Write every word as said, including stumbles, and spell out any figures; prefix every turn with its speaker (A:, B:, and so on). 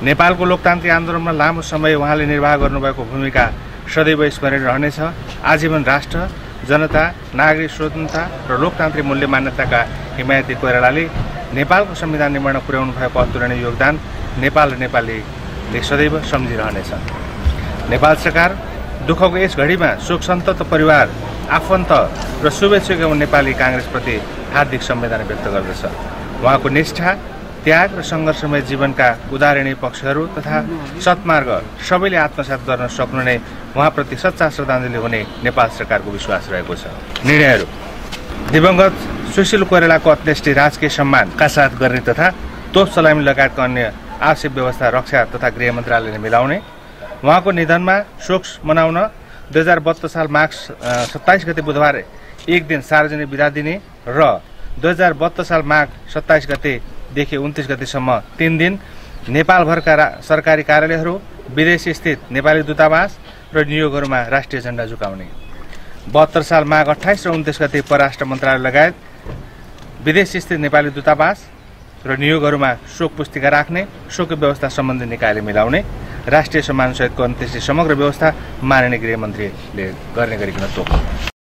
A: नेपालको लोकतान्त्रिक आन्दोलनमा लामो समय उहाँले निर्वाह गर्नुभएको भूमिका सदैव स्मरण रहनेछ। आजीवन राष्ट्र, जनता, नागरिक स्वतन्त्रता र लोकतान्त्रिक मूल्य मान्यताका हिमायती कोइरालाले नेपालको संविधान निर्माण पुर्याउनु भएको अतुलनीय योगदान नेपाल र नेपालीले सदैव सम्झिरहनेछ। नेपाल सरकार दुःखको यस घडीमा शोक सन्तप्त परिवार, आफन्त र शुभेच्छुक एवं नेपाली काङ्ग्रेसप्रति हार्दिक संवेदना व्यक्त गर्दछ। उहाँको निष्ठा, त्याग र सङ्घर्षमय जीवनका उदाहरणीय पक्षहरू तथा सत्मार्ग सबैले आत्मसात गर्न सक्नु नै उहाँप्रति सच्चा श्रद्धाञ्जली हुने नेपाल सरकारको विश्वास रहेको छ। निर्णयहरू: दिवंगत सुशील कोइरालाको अन्त्येष्टि राजकीय सम्मानका साथ गर्ने तथा तोप सलामी लगायतका अन्य आवश्यक व्यवस्था रक्षा तथा गृह मन्त्रालयले मिलाउने, उहाँको निधनमा शोक मनाउन दुई हजार बहत्तर साल माघ सत्ताइस गते बुधबार एक दिन सार्वजनिक बिदा दिने र दुई हजार बहत्तर साल माघ सत्ताइस गतेदेखि उन्तिस गतेसम्म तीन दिन नेपालभरका सरकारी कार्यालयहरू, विदेशी स्थित नेपाली दूतावास र नियोगहरूमा राष्ट्रिय झण्डा झुकाउने, बहत्तर साल माघ अठाइस र उन्तिस गते परराष्ट्र मन्त्रालय लगायत विदेशी स्थित नेपाली दूतावास र नियोगहरूमा शोक पुस्तिका राख्ने, शोक व्यवस्था सम्बन्धी निकायले मिलाउने, राष्ट्रिय सम्मानसहितको अन्त्येष्टि समग्र व्यवस्था माननीय गृहमन्त्रीले गर्ने गरिकन तोक्नु।